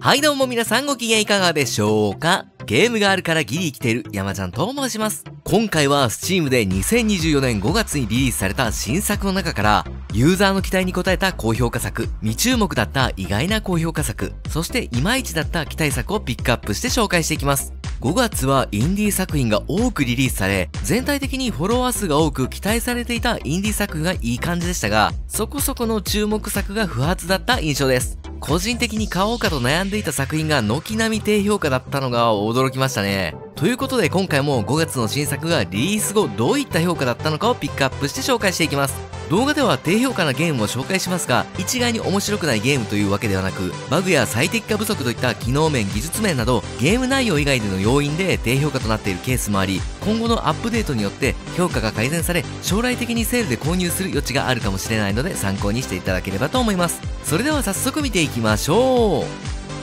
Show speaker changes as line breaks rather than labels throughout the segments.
はいどうも皆さんご機嫌いかがでしょうか。ゲームがあるからギリ生きている山ちゃんと申します。今回は Steam で2024年5月にリリースされた新作の中からユーザーの期待に応えた高評価作、未注目だった意外な高評価作、そしていまいちだった期待作をピックアップして紹介していきます。5月はインディー作品が多くリリースされ、全体的にフォロワー数が多く期待されていたインディー作がいい感じでしたが、そこそこの注目作が不発だった印象です。個人的に買おうかと悩んでいた作品が軒並み低評価だったのが驚きましたね。ということで今回も5月の新作がリリース後どういった評価だったのかをピックアップして紹介していきます。動画では低評価なゲームを紹介しますが、一概に面白くないゲームというわけではなく、バグや最適化不足といった機能面、技術面などゲーム内容以外での要因で低評価となっているケースもあり、今後のアップデートによって評価が改善され、将来的にセールで購入する余地があるかもしれないので参考にしていただければと思います。それでは早速見ていきましょう。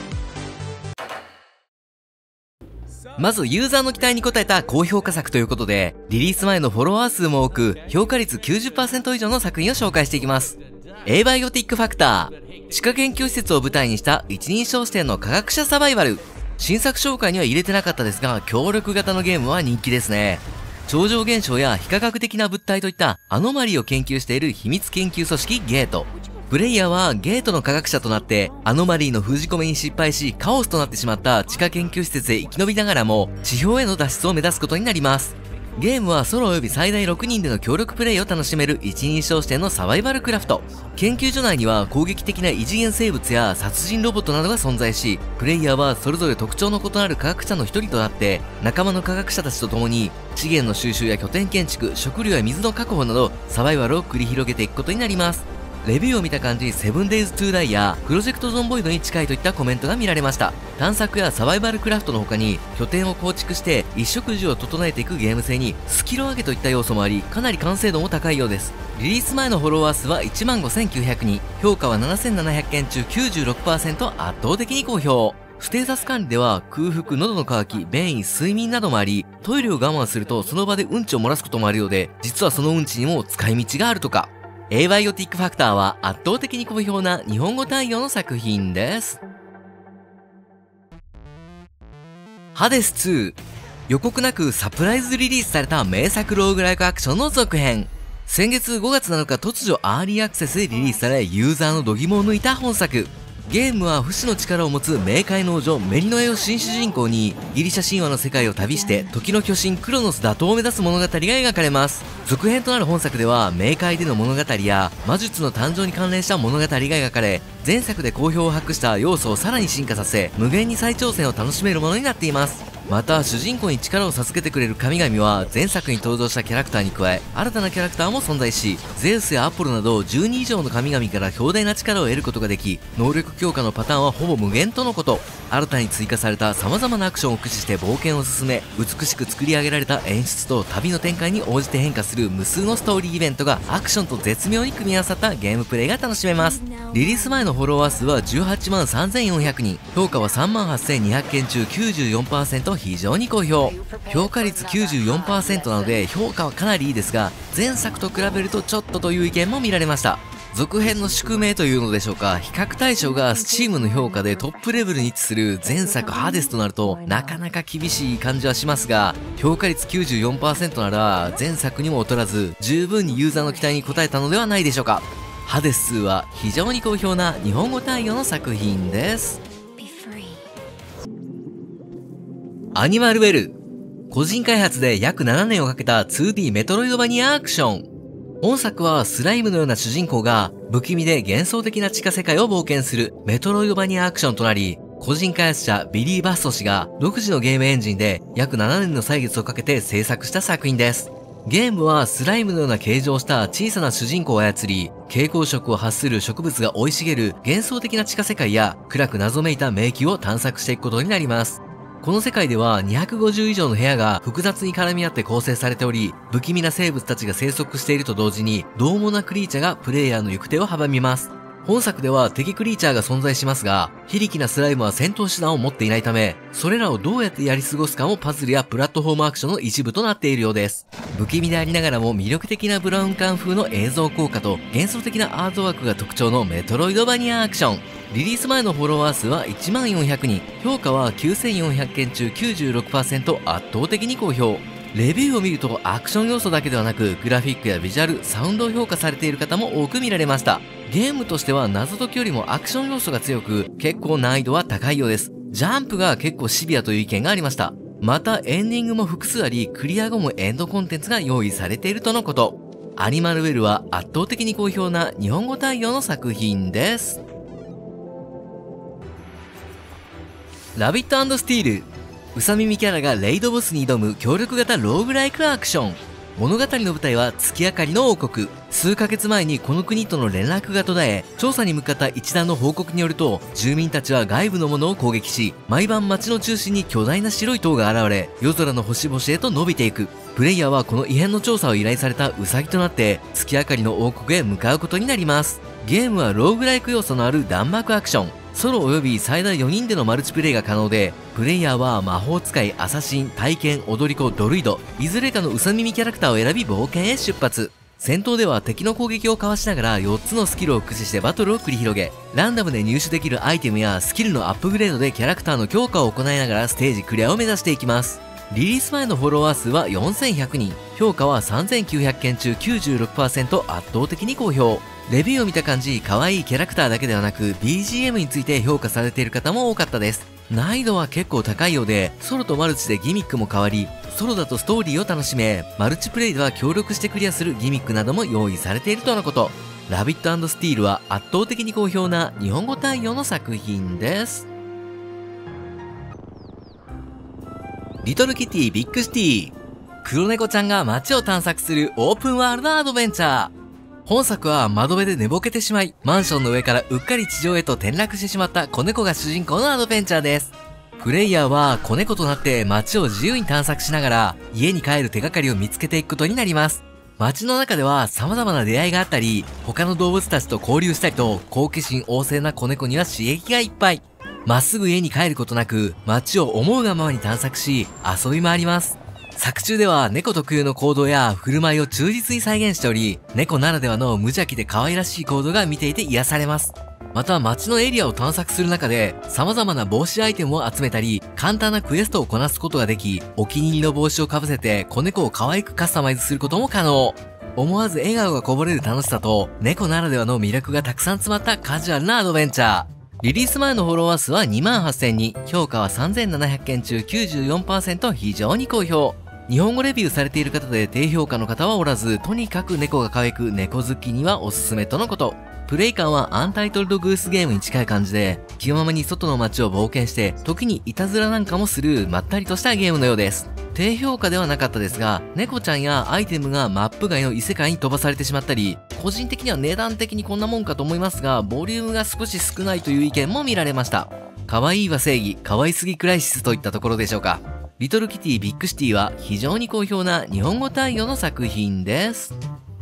まずユーザーの期待に応えた高評価作ということで、リリース前のフォロワー数も多く、評価率 90% 以上の作品を紹介していきます。エーバイオティックファクター。歯科研究施設を舞台にした一人称視点の科学者サバイバル。新作紹介には入れてなかったですが、協力型のゲームは人気ですね。超常現象や非科学的な物体といったアノマリを研究している秘密研究組織ゲート。プレイヤーはゲートの科学者となってアノマリーの封じ込めに失敗しカオスとなってしまった地下研究施設で生き延びながらも地表への脱出を目指すことになります。ゲームはソロおよび最大6人での協力プレイを楽しめる一人称視点のサバイバルクラフト。研究所内には攻撃的な異次元生物や殺人ロボットなどが存在し、プレイヤーはそれぞれ特徴の異なる科学者の一人となって仲間の科学者たちと共に資源の収集や拠点建築、食料や水の確保などサバイバルを繰り広げていくことになります。レビューを見た感じ、7days to die やプロジェクトゾンボイドに近いといったコメントが見られました。探索やサバイバルクラフトの他に、拠点を構築して衣食住を整えていくゲーム性にスキル上げといった要素もあり、かなり完成度も高いようです。リリース前のフォロワー数は 15,900 人、評価は7700件中 96% 圧倒的に好評。ステータス管理では空腹、喉の渇き、便意、睡眠などもあり、トイレを我慢するとその場でうんちを漏らすこともあるようで、実はそのうんちにも使い道があるとか。エーバイオティックファクターは圧倒的に好評な日本語対応の作品です。ハデス2。予告なくサプライズリリースされた名作ローグライクアクションの続編。先月5月7日突如アーリーアクセスでリリースされ、ユーザーの度肝を抜いた本作。ゲームは不死の力を持つ冥界の王女メリノエを新主人公にギリシャ神話の世界を旅して時の巨神クロノス打倒を目指す物語が描かれます。続編となる本作では冥界での物語や魔術の誕生に関連した物語が描かれ、前作で好評を博した要素をさらに進化させ無限に再挑戦を楽しめるものになっています。また主人公に力を授けてくれる神々は前作に登場したキャラクターに加え新たなキャラクターも存在し、ゼウスやアポロなど12以上の神々から強大な力を得ることができ、能力強化のパターンはほぼ無限とのこと。新たに追加された様々なアクションを駆使して冒険を進め、美しく作り上げられた演出と旅の展開に応じて変化する無数のストーリーイベントがアクションと絶妙に組み合わさったゲームプレイが楽しめます。リリース前のフォロワー数は183,400人、評価は38,200件中 94% 非常に好評。評価率 94% なので評価はかなりいいですが、前作と比べるとちょっとという意見も見られました。続編の宿命というのでしょうか、比較対象が Steam の評価でトップレベルに位置する前作ハデスとなるとなかなか厳しい感じはしますが、評価率 94% なら前作にも劣らず十分にユーザーの期待に応えたのではないでしょうか。ハデス2は非常に好評な日本語対応の作品です。アニマルウェル。個人開発で約7年をかけた 2D メトロイドバニアアクション。本作はスライムのような主人公が不気味で幻想的な地下世界を冒険するメトロイドバニアアクションとなり、個人開発者ビリー・バスト氏が独自のゲームエンジンで約7年の歳月をかけて制作した作品です。ゲームはスライムのような形状をした小さな主人公を操り、蛍光色を発する植物が生い茂る幻想的な地下世界や暗く謎めいた迷宮を探索していくことになります。この世界では250以上の部屋が複雑に絡み合って構成されており、不気味な生物たちが生息していると同時に、獰猛なクリーチャーがプレイヤーの行く手を阻みます。本作では敵クリーチャーが存在しますが、非力なスライムは戦闘手段を持っていないため、それらをどうやってやり過ごすかもパズルやプラットフォームアクションの一部となっているようです。不気味でありながらも魅力的なブラウン管風の映像効果と幻想的なアートワークが特徴のメトロイドバニアアクション。 リリース前のフォロワー数は1万400人、評価は9400件中 96%、圧倒的に好評。レビューを見るとアクション要素だけではなくグラフィックやビジュアル、サウンドを評価されている方も多く見られました。ゲームとしては謎解きよりもアクション要素が強く結構難易度は高いようです。ジャンプが結構シビアという意見がありました。またエンディングも複数あり、クリア後もエンドコンテンツが用意されているとのこと。アニマルウェルは圧倒的に好評な日本語対応の作品です。ラビット&スティール。ウサ耳キャラがレイドボスに挑む協力型ローグライクアクション。物語の舞台は月明かりの王国。数ヶ月前にこの国との連絡が途絶え、調査に向かった一団の報告によると、住民たちは外部のものを攻撃し、毎晩街の中心に巨大な白い塔が現れ、夜空の星々へと伸びていく。プレイヤーはこの異変の調査を依頼されたウサギとなって、月明かりの王国へ向かうことになります。ゲームはローグライク要素のある弾幕アクション。ソロ及び最大4人でのマルチプレイが可能で、プレイヤーは魔法使い、アサシン、体験、踊り子、ドルイド、いずれかのウサ耳キャラクターを選び冒険へ出発。戦闘では敵の攻撃をかわしながら4つのスキルを駆使してバトルを繰り広げ、ランダムで入手できるアイテムやスキルのアップグレードでキャラクターの強化を行いながらステージクリアを目指していきます。リリース前のフォロワー数は4100人、評価は3900件中 96%、圧倒的に好評。レビューを見た感じ、可愛いキャラクターだけではなく BGM について評価されている方も多かったです。難易度は結構高いようで、ソロとマルチでギミックも変わり、ソロだとストーリーを楽しめ、マルチプレイでは協力してクリアするギミックなども用意されているとのこと。ラビット&スティールは圧倒的に好評な日本語対応の作品です。リトルキティビッグシティ。黒猫ちゃんが街を探索するオープンワールドアドベンチャー。本作は窓辺で寝ぼけてしまい、マンションの上からうっかり地上へと転落してしまった子猫が主人公のアドベンチャーです。プレイヤーは子猫となって街を自由に探索しながら家に帰る手がかりを見つけていくことになります。街の中では様々な出会いがあったり、他の動物たちと交流したりと好奇心旺盛な子猫には刺激がいっぱい。まっすぐ家に帰ることなく街を思うがままに探索し遊び回ります。作中では猫特有の行動や振る舞いを忠実に再現しており、猫ならではの無邪気で可愛らしい行動が見ていて癒されます。また街のエリアを探索する中で様々な帽子アイテムを集めたり、簡単なクエストをこなすことができ、お気に入りの帽子をかぶせて子猫を可愛くカスタマイズすることも可能。思わず笑顔がこぼれる楽しさと猫ならではの魅力がたくさん詰まったカジュアルなアドベンチャー。リリース前のフォロワー数は2万8000人、評価は3700件中 94%、非常に好評。日本語レビューされている方で低評価の方はおらず、とにかく猫が可愛く猫好きにはおすすめとのこと。プレイ感はアンタイトルドグースゲームに近い感じで、気ままに外の街を冒険して、時にいたずらなんかもするまったりとしたゲームのようです。低評価ではなかったですが、猫ちゃんやアイテムがマップ外の異世界に飛ばされてしまったり、個人的には値段的にこんなもんかと思いますが、ボリュームが少し少ないという意見も見られました。可愛いは正義、可愛すぎクライシスといったところでしょうか。リトルキティビッグシティは非常に好評な日本語対応の作品です。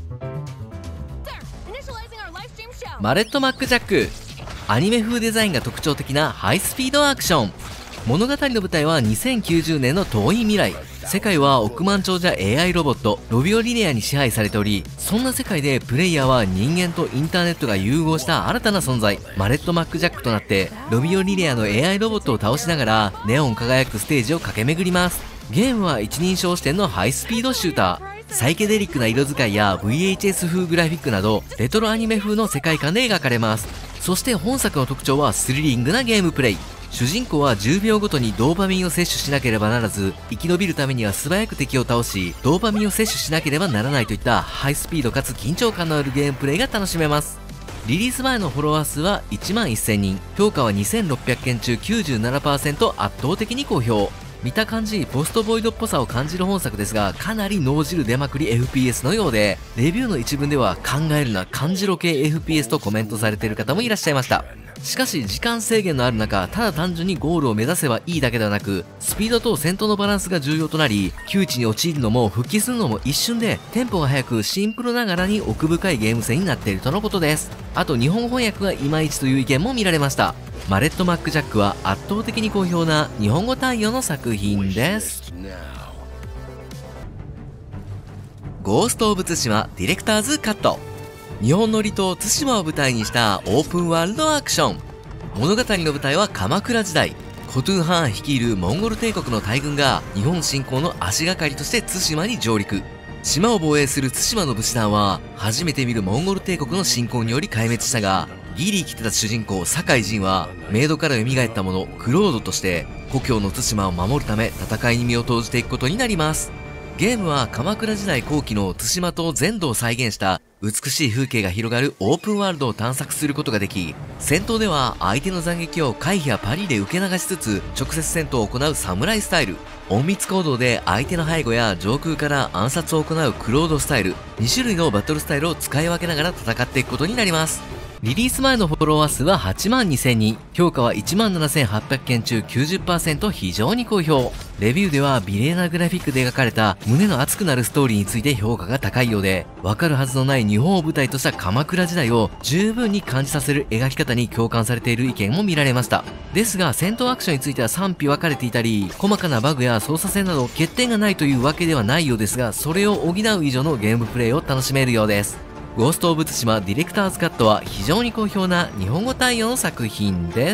マレット・マック・ジャック。アニメ風デザインが特徴的なハイスピードアクション。物語の舞台は2090年の遠い未来。世界は億万長者 AI ロボットロビオリネアに支配されており、そんな世界でプレイヤーは人間とインターネットが融合した新たな存在、マレット・マック・ジャックとなってロビオリネアの AI ロボットを倒しながらネオン輝くステージを駆け巡ります。ゲームは一人称視点のハイスピードシューター。サイケデリックな色使いや VHS 風グラフィックなどレトロアニメ風の世界観で描かれます。そして本作の特徴はスリリングなゲームプレイ。主人公は10秒ごとにドーパミンを摂取しなければならず、生き延びるためには素早く敵を倒し、ドーパミンを摂取しなければならないといったハイスピードかつ緊張感のあるゲームプレイが楽しめます。リリース前のフォロワー数は1万1000人、評価は2600件中 97%、圧倒的に好評。見た感じポストボイドっぽさを感じる本作ですが、かなり脳汁出まくり FPS のようで、レビューの一文では考えるな感じろ系 FPS とコメントされている方もいらっしゃいました。しかし時間制限のある中、ただ単純にゴールを目指せばいいだけではなく、スピードと戦闘のバランスが重要となり、窮地に陥るのも復帰するのも一瞬で、テンポが速くシンプルながらに奥深いゲーム性になっているとのことです。あと日本翻訳がいまいちという意見も見られました。マレット・マック・ジャックは圧倒的に好評な日本語対応の作品です。ゴースト・オブ・ツシマディレクターズ・カット。日本の離島対馬を舞台にしたオープンワールドアクション。 物語の舞台は鎌倉時代。コトゥン・ハーン率いるモンゴル帝国の大軍が日本侵攻の足がかりとして対馬に上陸。島を防衛する対馬の武士団は初めて見るモンゴル帝国の侵攻により壊滅したが、ギリ生きてた主人公酒井仁はメイドから蘇った者クロードとして故郷の対馬を守るため戦いに身を投じていくことになります。ゲームは鎌倉時代後期の対馬島全土を再現した美しい風景が広がるオープンワールドを探索することができ、戦闘では相手の斬撃を回避やパリで受け流しつつ直接戦闘を行う侍スタイル、隠密行動で相手の背後や上空から暗殺を行うクロードスタイル、2種類のバトルスタイルを使い分けながら戦っていくことになります。リリース前のフォロワー数は8万2000人、評価は17800件中 90% 非常に好評。レビューでは美麗なグラフィックで描かれた胸の熱くなるストーリーについて評価が高いようで、わかるはずのない日本を舞台とした鎌倉時代を十分に感じさせる描き方に共感されている意見も見られました。ですが戦闘アクションについては賛否分かれていたり、細かなバグや操作性など欠点がないというわけではないようですが、それを補う以上のゲームプレイを楽しめるようです。ゴースト・オブ・ツシマ・ディレクターズ・カットは非常に好評な日本語対応の作品です。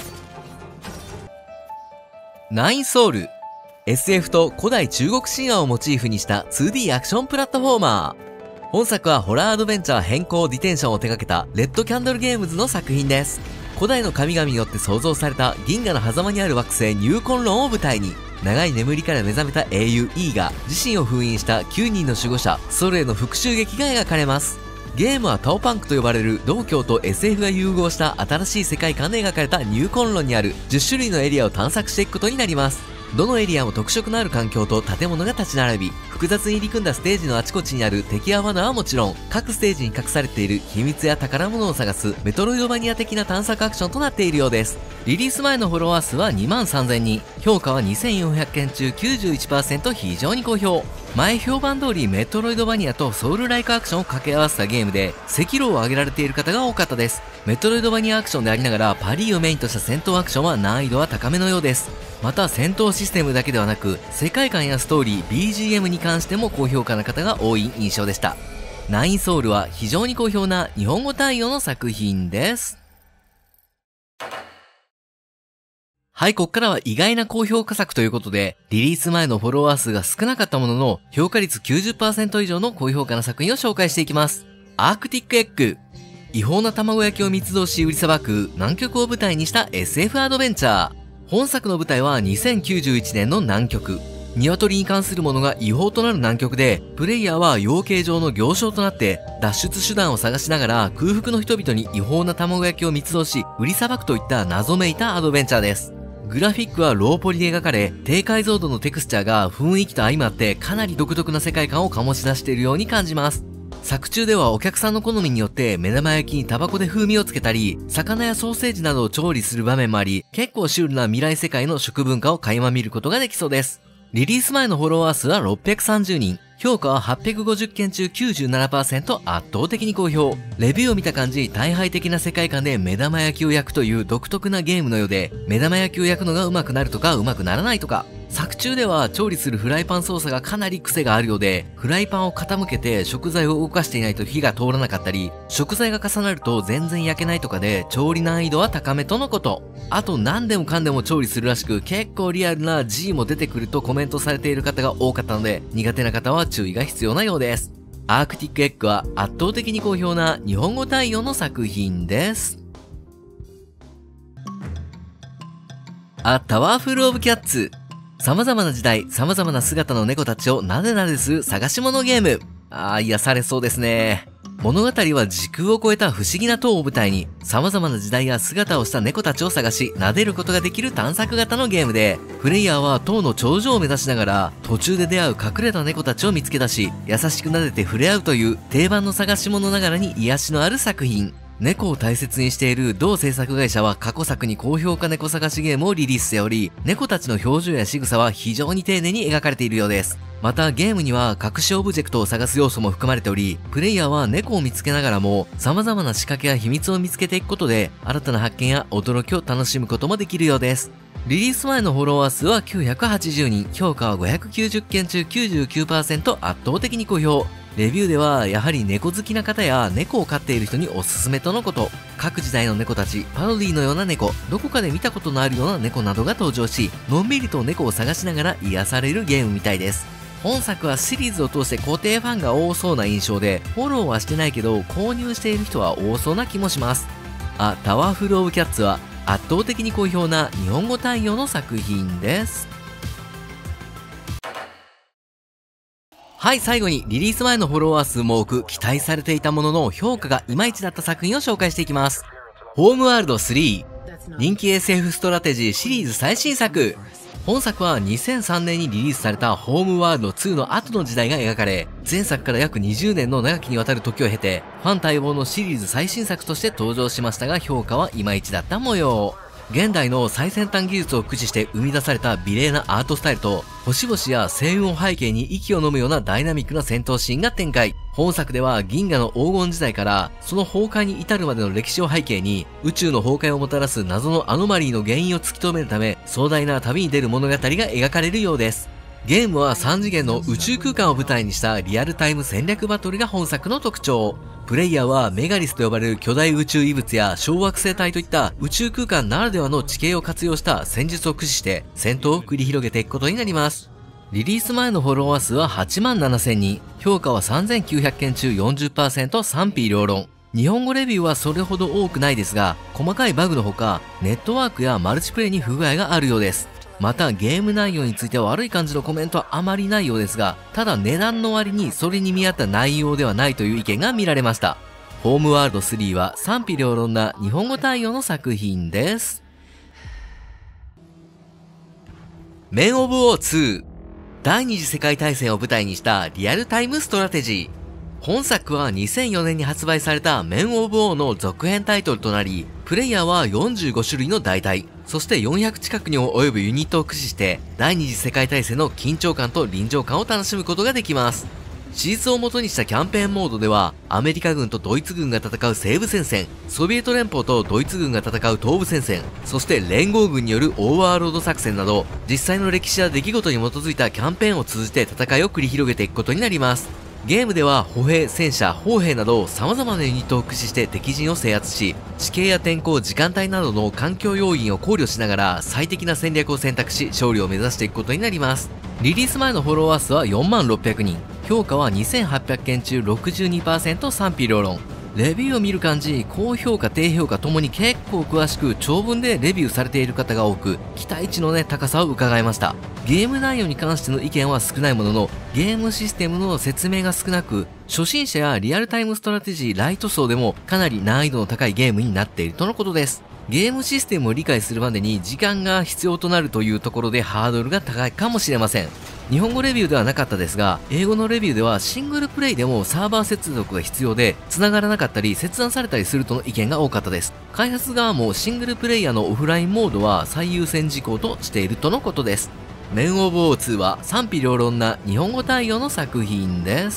ナインソウル。SF と古代中国神話をモチーフにした 2D アクションプラットフォーマー。本作はホラーアドベンチャー変更ディテンションを手掛けたレッドキャンドルゲームズの作品です。古代の神々によって創造された銀河の狭間にある惑星ニューコンロンを舞台に、長い眠りから目覚めた英雄 E が自身を封印した9人の守護者ソルへの復讐劇が描かれます。ゲームはタオパンクと呼ばれる道教と SF が融合した新しい世界観で描かれたニューコンロンにある10種類のエリアを探索していくことになります。どのエリアも特色のある環境と建物が立ち並び、複雑に入り組んだステージのあちこちにある敵や罠はもちろん、各ステージに隠されている秘密や宝物を探すメトロイドバニア的な探索アクションとなっているようです。リリース前のフォロワー数は2万3000人、評価は2400件中 91% 非常に好評。前評判通りメトロイドバニアとソウルライクアクションを掛け合わせたゲームで赤炉を上げられている方が多かったです。メトロイドバニアアクションでありながらパリをメインとした戦闘アクションは難易度は高めのようです。また戦闘システムだけではなく世界観やストーリー BGM に関しても高評価な方が多い印象でした。ナインソウルは非常に好評な日本語対応の作品です。はい、ここからは意外な高評価作ということで、リリース前のフォロワー数が少なかったものの、評価率 90% 以上の高評価な作品を紹介していきます。アークティックエッグ。違法な卵焼きを密造し売りさばく南極を舞台にした SF アドベンチャー。本作の舞台は2091年の南極。鶏に関するものが違法となる南極で、プレイヤーは養鶏場の行商となって脱出手段を探しながら空腹の人々に違法な卵焼きを密造し売りさばくといった謎めいたアドベンチャーです。グラフィックはローポリで描かれ、低解像度のテクスチャーが雰囲気と相まってかなり独特な世界観を醸し出しているように感じます。作中ではお客さんの好みによって目玉焼きにタバコで風味をつけたり、魚やソーセージなどを調理する場面もあり、結構シュールな未来世界の食文化を垣間見ることができそうです。リリース前のフォロワー数は630人。評価は850件中 97% 圧倒的に好評。レビューを見た感じ、大敗的な世界観で目玉焼きを焼くという独特なゲームのようで、目玉焼きを焼くのが上手くなるとか上手くならないとか。作中では調理するフライパン操作がかなり癖があるようで、フライパンを傾けて食材を動かしていないと火が通らなかったり、食材が重なると全然焼けないとかで調理難易度は高めとのこと。あと何でもかんでも調理するらしく、結構リアルな G も出てくるとコメントされている方が多かったので、苦手な方は注意が必要なようです。アークティックエッグは圧倒的に好評な日本語対応の作品です。A Towerful of Cats。様々な時代、様々な姿の猫たちをなでなでする探し物ゲーム。癒されそうですね。物語は時空を超えた不思議な塔を舞台に、様々な時代や姿をした猫たちを探し、撫でることができる探索型のゲームで、プレイヤーは塔の頂上を目指しながら、途中で出会う隠れた猫たちを見つけ出し、優しく撫でて触れ合うという定番の探し物ながらに癒しのある作品。猫を大切にしている同制作会社は過去作に高評価猫探しゲームをリリースしており、猫たちの表情や仕草は非常に丁寧に描かれているようです。またゲームには隠しオブジェクトを探す要素も含まれており、プレイヤーは猫を見つけながらも様々な仕掛けや秘密を見つけていくことで、新たな発見や驚きを楽しむこともできるようです。リリース前のフォロワー数は980人、評価は590件中 99% 圧倒的に好評。 レビューではやはり猫好きな方や猫を飼っている人におすすめとのこと。各時代の猫たち、パロディのような猫、どこかで見たことのあるような猫などが登場し、のんびりと猫を探しながら癒されるゲームみたいです。本作はシリーズを通して固定ファンが多そうな印象で、フォローはしてないけど購入している人は多そうな気もします。タワフルオブキャッツは圧倒的に好評な日本語対応の作品です。はい、最後にリリース前のフォロワー数も多く期待されていたものの評価がいまいちだった作品を紹介していきます。ホームワールド3、人気 SF ストラテジーシリーズ最新作。本作は2003年にリリースされたホームワールド2の後の時代が描かれ、前作から約20年の長きにわたる時を経て、ファン待望のシリーズ最新作として登場しましたが、評価はいまいちだった模様。現代の最先端技術を駆使して生み出された美麗なアートスタイルと、星々や星雲を背景に息を飲むようなダイナミックな戦闘シーンが展開。本作では銀河の黄金時代からその崩壊に至るまでの歴史を背景に、宇宙の崩壊をもたらす謎のアノマリーの原因を突き止めるため、壮大な旅に出る物語が描かれるようです。ゲームは3次元の宇宙空間を舞台にしたリアルタイム戦略バトルが本作の特徴。プレイヤーはメガリスと呼ばれる巨大宇宙異物や小惑星帯といった宇宙空間ならではの地形を活用した戦術を駆使して戦闘を繰り広げていくことになります。リリース前のフォロワー数は8万7000人、評価は3900件中 40% 賛否両論。日本語レビューはそれほど多くないですが、細かいバグのほか、ネットワークやマルチプレイに不具合があるようです。またゲーム内容については悪い感じのコメントはあまりないようですが、ただ値段の割にそれに見合った内容ではないという意見が見られました。ホームワールド3は賛否両論な日本語対応の作品です。メンオブウォー2、第二次世界大戦を舞台にしたリアルタイムストラテジー。本作は2004年に発売されたメンオブウォーの続編タイトルとなり、プレイヤーは45種類の代替、そして400近くにも及ぶユニットを駆使して、第二次世界大戦の緊張感と臨場感を楽しむことができます。史実を元にしたキャンペーンモードでは、アメリカ軍とドイツ軍が戦う西部戦線、ソビエト連邦とドイツ軍が戦う東部戦線、そして連合軍によるオーバーロード作戦など、実際の歴史や出来事に基づいたキャンペーンを通じて戦いを繰り広げていくことになります。ゲームでは歩兵、戦車、砲兵など様々なユニットを駆使して敵陣を制圧し、地形や天候、時間帯などの環境要因を考慮しながら最適な戦略を選択し勝利を目指していくことになります。リリース前のフォロワー数は4万600人、評価は2800件中 62% 賛否両論。レビューを見る感じ、高評価低評価ともに結構詳しく長文でレビューされている方が多く、期待値の高さを伺いました。ゲーム内容に関しての意見は少ないものの、ゲームシステムの説明が少なく、初心者やリアルタイムストラテジーライト層でもかなり難易度の高いゲームになっているとのことです。ゲームシステムを理解するまでに時間が必要となるというところでハードルが高いかもしれません。日本語レビューではなかったですが、英語のレビューではシングルプレイでもサーバー接続が必要で、繋がらなかったり切断されたりするとの意見が多かったです。開発側もシングルプレイヤーのオフラインモードは最優先事項としているとのことです。メンオブウォー2は賛否両論な日本語対応の作品です。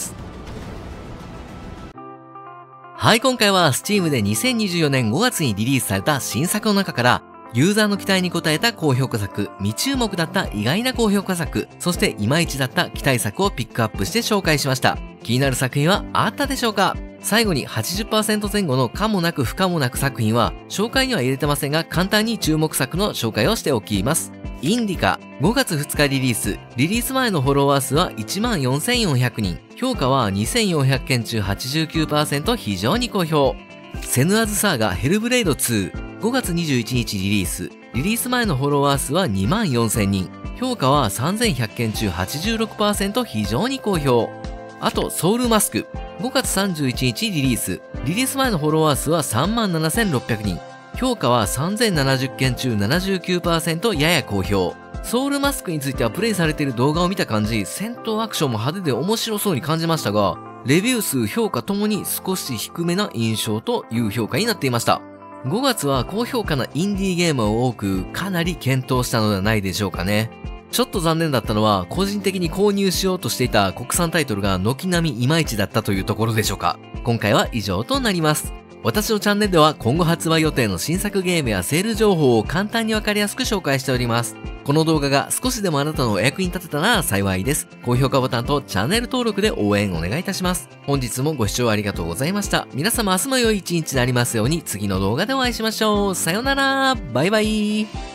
はい、今回は Steam で2024年5月にリリースされた新作の中から、ユーザーの期待に応えた高評価作、未注目だった意外な高評価作、そしていまいちだった期待作をピックアップして紹介しました。気になる作品はあったでしょうか？最後に 80% 前後の可もなく不可もなく作品は紹介には入れてませんが簡単に注目作の紹介をしておきます。インディカ、5月2日リリース。リリース前のフォロワー数は 14,400 人。評価は2400件中 89% 非常に好評。セヌアズサーガヘルブレイド2。5月21日リリース。リリース前のフォロワー数は 24,000 人。評価は3100件中 86% 非常に好評。あと、ソウルマスク。5月31日リリース。リリース前のフォロワー数は 37,600 人。評価は3070件中 79% やや好評。ソウルマスクについてはプレイされている動画を見た感じ、戦闘アクションも派手で面白そうに感じましたが、レビュー数評価ともに少し低めな印象という評価になっていました。5月は高評価なインディーゲームを多く、かなり検討したのではないでしょうかね。ちょっと残念だったのは、個人的に購入しようとしていた国産タイトルが軒並みいまいちだったというところでしょうか。今回は以上となります。 私のチャンネルでは今後発売予定の新作ゲームやセール情報を簡単にわかりやすく紹介しております。この動画が少しでもあなたのお役に立てたなら幸いです。高評価ボタンとチャンネル登録で応援お願いいたします。本日もご視聴ありがとうございました。皆様明日も良い一日になりますように次の動画でお会いしましょう。さようなら。バイバイ。